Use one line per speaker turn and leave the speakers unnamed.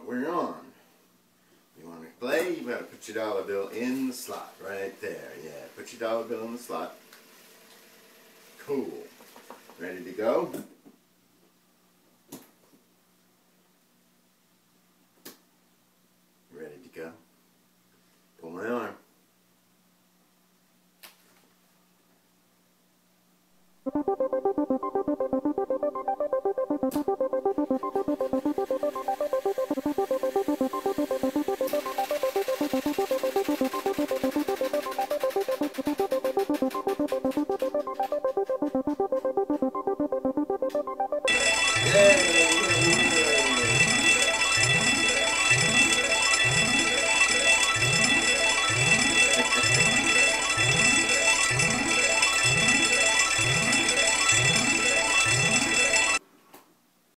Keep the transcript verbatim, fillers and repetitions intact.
we're on. You want to play, you gotta put your dollar bill in the slot. Right there, yeah. Put your dollar bill in the slot. Cool. Ready to go?